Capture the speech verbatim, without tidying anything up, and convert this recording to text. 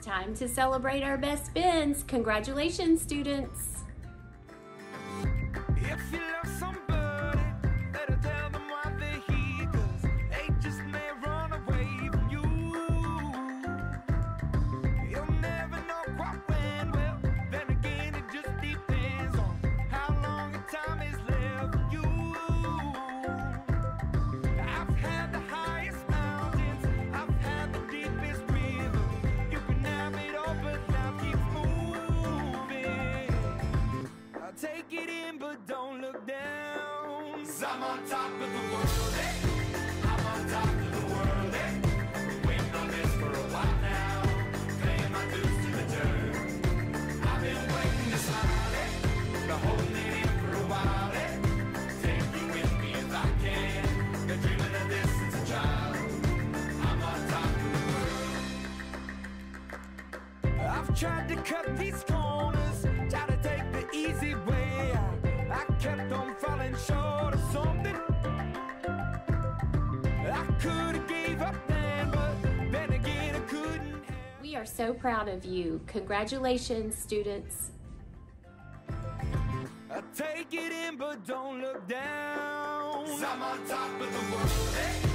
time to celebrate our best spins. Congratulations, students. If you love somebody, better tell them why they're here, 'cause they just may run away from you. You'll never know quite when, well, then again it just depends on how long the time is left for you. I've had the highest mountains, I've had the deepest river. You can have it all, but life keeps moving. I'll take it in, but don't look down. 'Cause I'm on top of the world, eh? I'm on top of the world, eh? Been waiting on this for a while now, paying my dues to the dirt. I've been waiting to smile, eh? Been holding it in for a while, eh? Take you with me if I can. Been dreaming of this since a child. I'm on top of the world. I've tried to cut these corners, tried to take the easy way out. I kept on falling short of something. I could have gave up then, but then again I couldn't help. We are so proud of you. Congratulations, students. I take it in, but don't look down. 'Cause I'm on top of the world, eh?